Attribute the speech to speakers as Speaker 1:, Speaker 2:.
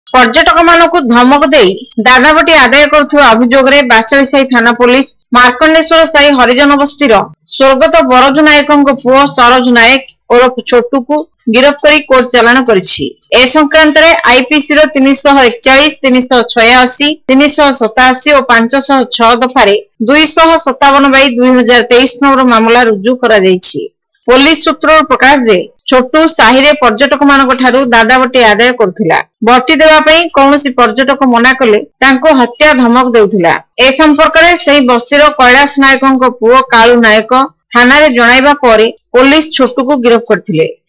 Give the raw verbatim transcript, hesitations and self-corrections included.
Speaker 1: पर्यटक मानक धमक दे दादाबटी आदाय करुवा अभियोग में बासळीसाही थाना पुलिस मार्कंडेश्वर साही हरिजन बस्तीर स्वर्गत बरजु नायक पुओ सरोज नायक ओरफ छोटू को गिरफ्त कर कोर्ट चालाण करिछि। ए संक्रांत रे आईपीसी रो तीन सौ इकतालीस, तीन सौ छियासी, तीन सौ सतासी और पांच सौ छह दफारे दो सौ सत्तावन बाई दुई हजार तेईस नंबर मामला रुजु करा जायछि। पुलिस सूत्र प्रकाश जे छोटू साही रे पर्यटक मानक ठारू दादाबटी आदाय करुथिला। बटी देवा पई कौनसी पर्यटक मना कले तांको हत्या धमक देउथिला। ए संपर्क रे सेही बस्तीर कैलाश नायकंको पुओ कालू नायक थाना रे जणाइबा परे पुलिस छोटू को गिरफ्त करथिले।